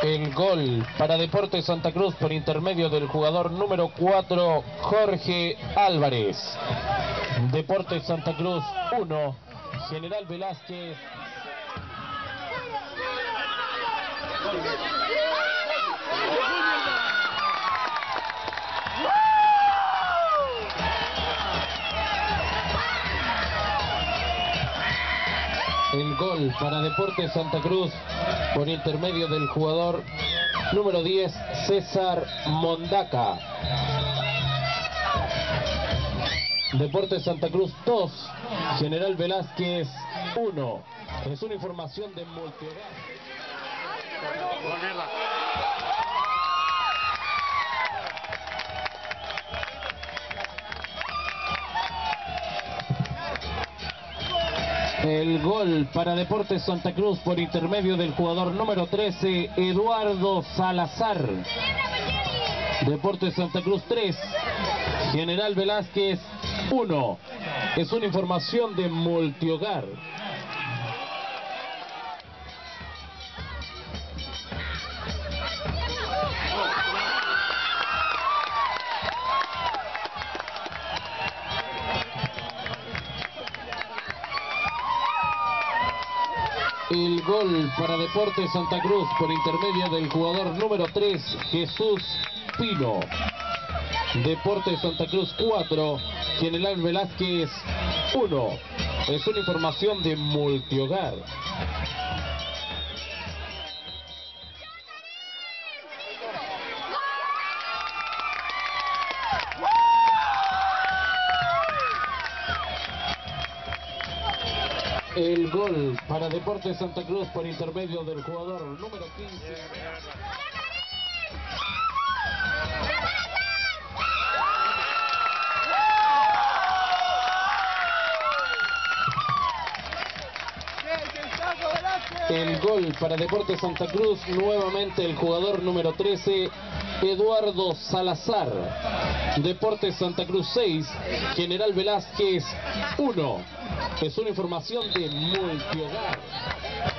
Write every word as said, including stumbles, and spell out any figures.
El gol para Deportes Santa Cruz por intermedio del jugador número cuatro, Jorge Álvarez. Deportes Santa Cruz uno, General Velázquez. El gol para Deportes Santa Cruz por intermedio del jugador número diez, César Mondaca. Deportes Santa Cruz dos, General Velázquez uno. Es una información de Multihogar. El gol para Deportes Santa Cruz por intermedio del jugador número trece, Eduardo Salazar. Deportes Santa Cruz tres, General Velázquez uno. Es una información de Multihogar. El gol para Deportes Santa Cruz por intermedio del jugador número tres, Jesús Pino. Deportes Santa Cruz cuatro, General Velázquez uno. Es una información de Multihogar. El gol para Deportes Santa Cruz por intermedio del jugador número quince. El gol para Deportes Santa Cruz, nuevamente el jugador número trece, Eduardo Salazar. Deportes Santa Cruz seis, General Velázquez uno. Es una información de Multihogar.